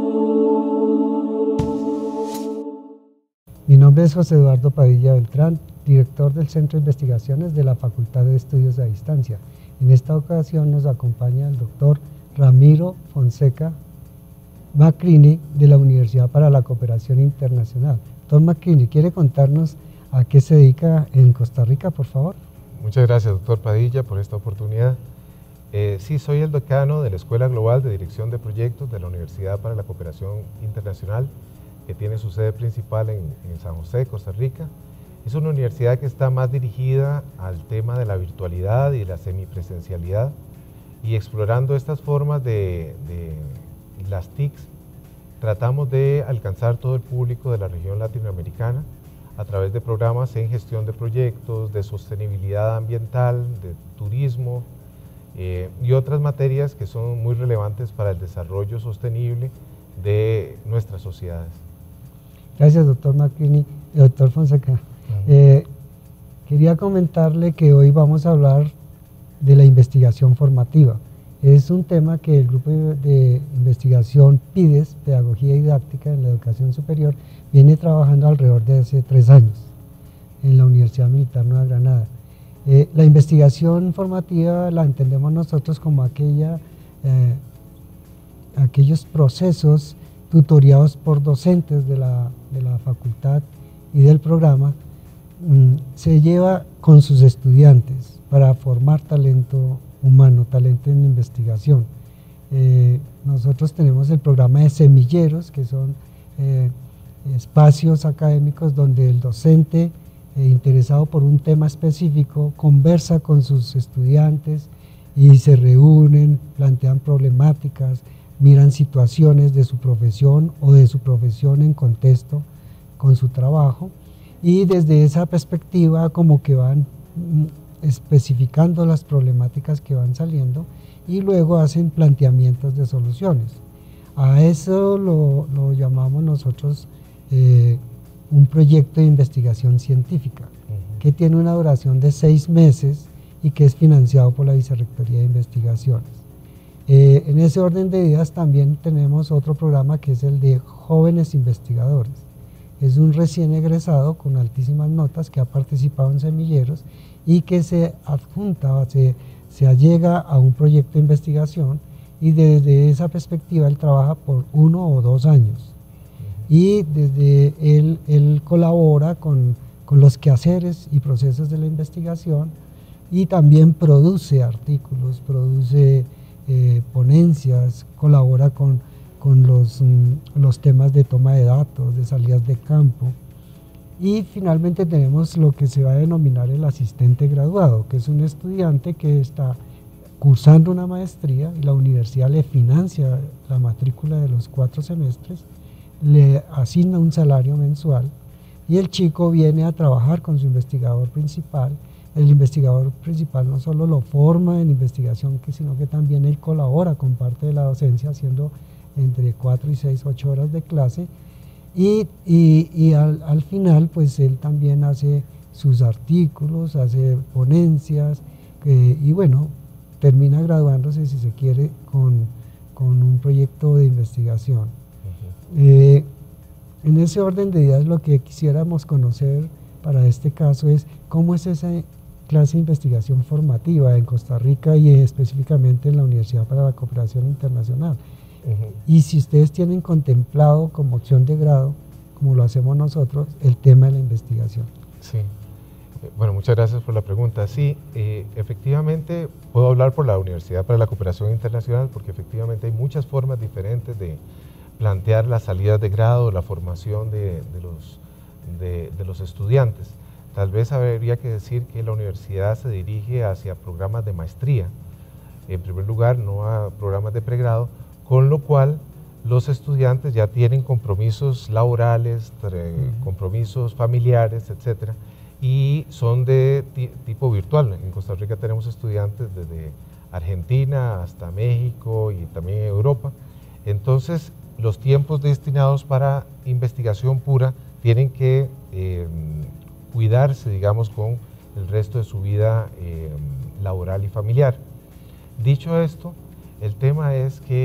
Mi nombre es José Eduardo Padilla Beltrán, director del Centro de Investigaciones de la Facultad de Estudios a Distancia. En esta ocasión nos acompaña el doctor Ramiro Fonseca Macrini de la Universidad para la Cooperación Internacional. Doctor Macrini, ¿quiere contarnos a qué se dedica en Costa Rica, por favor? Muchas gracias, doctor Padilla, por esta oportunidad. Sí, soy el decano de la Escuela Global de Dirección de Proyectos de la Universidad para la Cooperación Internacional, que tiene su sede principal en San José, Costa Rica. Es una universidad que está más dirigida al tema de la virtualidad y la semipresencialidad, y explorando estas formas de las TICs, tratamos de alcanzar todo el público de la región latinoamericana a través de programas en gestión de proyectos, de sostenibilidad ambiental, de turismo y otras materias que son muy relevantes para el desarrollo sostenible de nuestras sociedades. Gracias, doctor Macrini. Doctor Fonseca, quería comentarle que hoy vamos a hablar de la investigación formativa. Es un tema que el grupo de investigación PIDES, Pedagogía Didáctica en la Educación Superior, viene trabajando alrededor de hace 3 años en la Universidad Militar Nueva Granada. La investigación formativa la entendemos nosotros como aquellos procesos tutoriados por docentes de la facultad y del programa, se lleva con sus estudiantes para formar talento humano, talento en investigación. Nosotros tenemos el programa de semilleros, que son espacios académicos donde el docente interesado por un tema específico conversa con sus estudiantes y se reúnen, plantean problemáticas, miran situaciones de su profesión o de su profesión en contexto con su trabajo, y desde esa perspectiva como que van especificando las problemáticas que van saliendo y luego hacen planteamientos de soluciones. A eso lo llamamos nosotros un proyecto de investigación científica, que tiene una duración de 6 meses y que es financiado por la Vicerrectoría de Investigaciones. En ese orden de ideas también tenemos otro programa que es el de jóvenes investigadores. Es un recién egresado con altísimas notas que ha participado en semilleros y que se adjunta, se allega a un proyecto de investigación, y desde esa perspectiva él trabaja por 1 o 2 años. Y desde él colabora con los quehaceres y procesos de la investigación, y también produce artículos, produce ponencias, colabora con los temas de toma de datos, de salidas de campo. Y finalmente tenemos lo que se va a denominar el asistente graduado, que es un estudiante que está cursando una maestría y la universidad le financia la matrícula de los 4 semestres, le asigna un salario mensual y el chico viene a trabajar con su investigador principal. El investigador principal no solo lo forma en investigación, sino que también él colabora con parte de la docencia, haciendo entre 4 y 6, 8 horas de clase, y al final pues él también hace sus artículos, hace ponencias, y bueno, termina graduándose, si se quiere, con un proyecto de investigación. En ese orden de ideas, lo que quisiéramos conocer para este caso es cómo es esa clase de investigación formativa en Costa Rica y específicamente en la Universidad para la Cooperación Internacional. Y si ustedes tienen contemplado como opción de grado, como lo hacemos nosotros, el tema de la investigación. Sí, bueno, muchas gracias por la pregunta. Sí, efectivamente puedo hablar por la Universidad para la Cooperación Internacional, porque efectivamente hay muchas formas diferentes de plantear las salidas de grado, la formación de los estudiantes. Tal vez habría que decir que la universidad se dirige hacia programas de maestría, en primer lugar, no a programas de pregrado, con lo cual los estudiantes ya tienen compromisos laborales, compromisos familiares, etcétera, y son de tipo virtual. En Costa Rica tenemos estudiantes desde Argentina hasta México y también Europa. Entonces, los tiempos destinados para investigación pura tienen que cuidarse, digamos, con el resto de su vida laboral y familiar. Dicho esto, el tema es que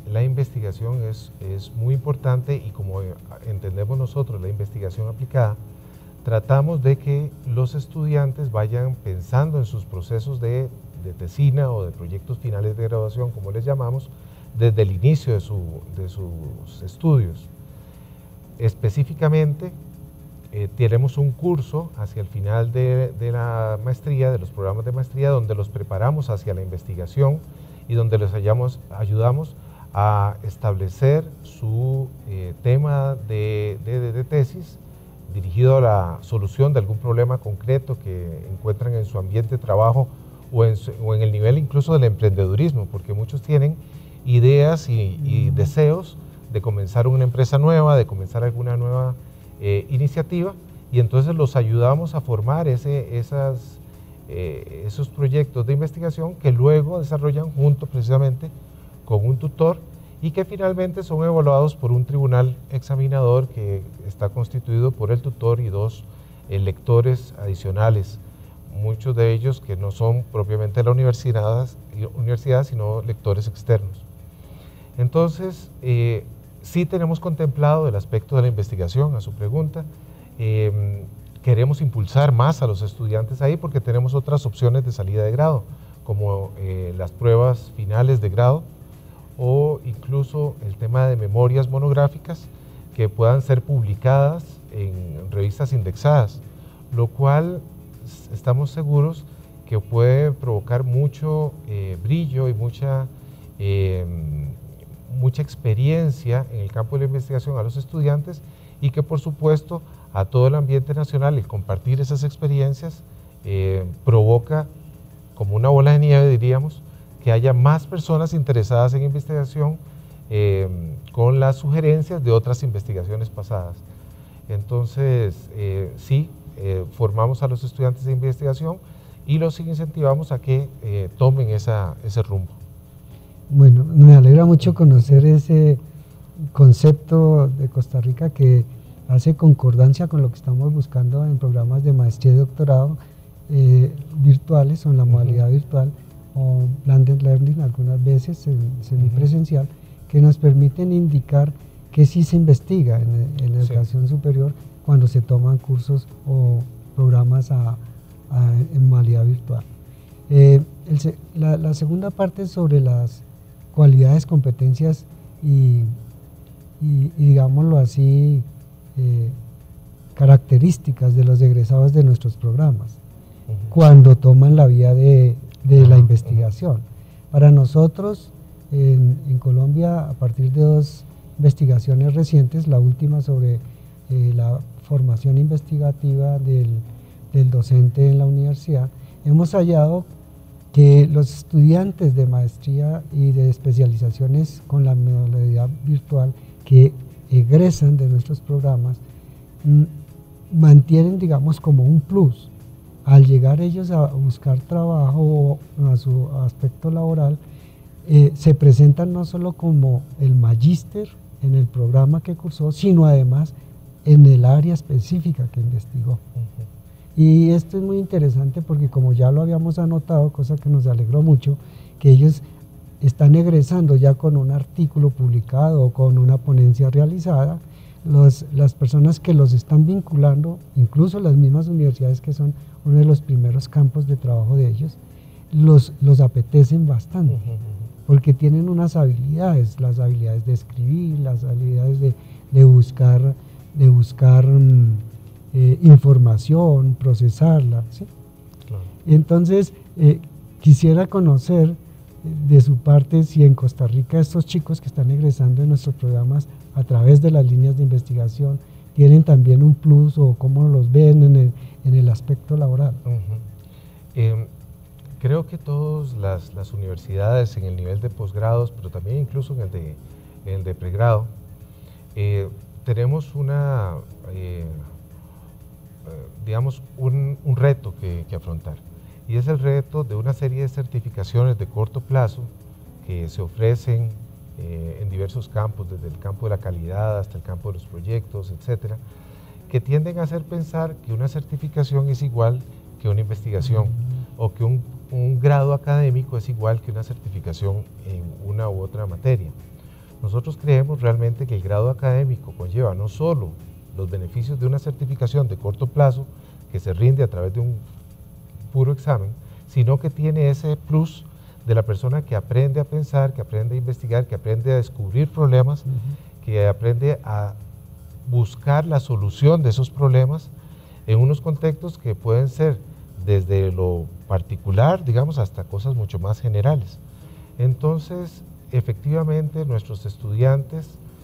la investigación es muy importante, y como entendemos nosotros la investigación aplicada, tratamos de que los estudiantes vayan pensando en sus procesos de tesina o de proyectos finales de graduación, como les llamamos, desde el inicio de sus estudios. Específicamente, tenemos un curso hacia el final de la maestría, de los programas de maestría, donde los preparamos hacia la investigación y donde les ayudamos a establecer su tema de tesis dirigido a la solución de algún problema concreto que encuentran en su ambiente de trabajo o en el nivel incluso del emprendedurismo, porque muchos tienen ideas y deseos de comenzar una empresa nueva, de comenzar alguna nueva iniciativa, y entonces los ayudamos a formar esos proyectos de investigación que luego desarrollan junto precisamente con un tutor, y que finalmente son evaluados por un tribunal examinador que está constituido por el tutor y 2 lectores adicionales, muchos de ellos que no son propiamente de la universidad, sino lectores externos. Entonces, sí tenemos contemplado el aspecto de la investigación, a su pregunta. Queremos impulsar más a los estudiantes ahí porque tenemos otras opciones de salida de grado, como las pruebas finales de grado, o incluso el tema de memorias monográficas que puedan ser publicadas en revistas indexadas, lo cual estamos seguros que puede provocar mucho brillo y mucha experiencia en el campo de la investigación a los estudiantes, y que por supuesto a todo el ambiente nacional el compartir esas experiencias provoca como una bola de nieve, diríamos, que haya más personas interesadas en investigación con las sugerencias de otras investigaciones pasadas. Entonces, sí, formamos a los estudiantes de investigación y los incentivamos a que tomen ese rumbo. Bueno, me alegra mucho conocer ese concepto de Costa Rica que hace concordancia con lo que estamos buscando en programas de maestría y doctorado virtuales o en la modalidad virtual, o blended learning algunas veces semipresencial, que nos permiten indicar que sí se investiga en educación superior cuando se toman cursos o programas en modalidad virtual. La segunda parte es sobre las cualidades, competencias y digámoslo así, características de los egresados de nuestros programas cuando toman la vía de la investigación. Para nosotros en Colombia, a partir de 2 investigaciones recientes, la última sobre la formación investigativa del docente en la universidad, hemos hallado que los estudiantes de maestría y de especializaciones con la modalidad virtual que egresan de nuestros programas mantienen, digamos, como un plus. Al llegar ellos a buscar trabajo o a su aspecto laboral, se presentan no solo como el magíster en el programa que cursó, sino además en el área específica que investigó. Y esto es muy interesante porque, como ya lo habíamos anotado, cosa que nos alegró mucho, que ellos están egresando ya con un artículo publicado o con una ponencia realizada. Las personas que los están vinculando, incluso las mismas universidades que son uno de los primeros campos de trabajo de ellos, los apetecen bastante, porque tienen unas habilidades, las habilidades de escribir, las habilidades de buscar información, procesarla, ¿sí? Claro. Entonces, quisiera conocer de su parte si en Costa Rica estos chicos que están egresando de nuestros programas a través de las líneas de investigación tienen también un plus, o cómo los ven en el aspecto laboral. Creo que todas las universidades en el nivel de posgrados, pero también incluso en el de pregrado, tenemos digamos, un reto que afrontar, y es el reto de una serie de certificaciones de corto plazo que se ofrecen en diversos campos, desde el campo de la calidad hasta el campo de los proyectos, etcétera, que tienden a hacer pensar que una certificación es igual que una investigación, o que un grado académico es igual que una certificación en una u otra materia. Nosotros creemos realmente que el grado académico conlleva no solo los beneficios de una certificación de corto plazo que se rinde a través de un puro examen, sino que tiene ese plus de la persona que aprende a pensar, que aprende a investigar, que aprende a descubrir problemas, que aprende a buscar la solución de esos problemas en unos contextos que pueden ser desde lo particular, digamos, hasta cosas mucho más generales. Entonces, efectivamente, nuestros estudiantes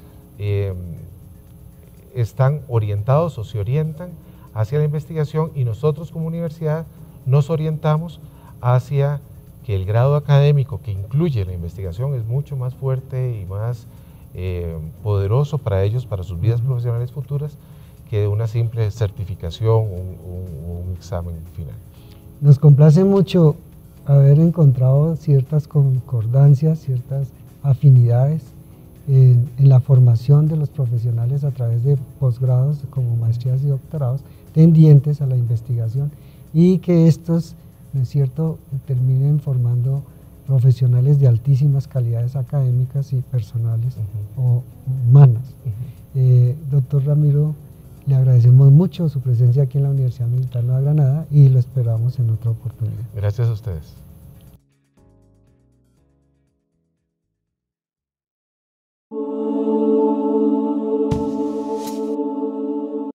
están orientados o se orientan hacia la investigación y nosotros como universidad nos orientamos hacia que el grado académico que incluye la investigación es mucho más fuerte y más poderoso para ellos, para sus vidas profesionales futuras, que una simple certificación o un examen final. Nos complace mucho haber encontrado ciertas concordancias, ciertas afinidades en la formación de los profesionales a través de posgrados como maestrías y doctorados tendientes a la investigación, y que estos, ¿no es cierto?, terminen formando profesionales de altísimas calidades académicas y personales o humanas. Doctor Ramiro, le agradecemos mucho su presencia aquí en la Universidad Militar Nueva Granada y lo esperamos en otra oportunidad. Gracias a ustedes.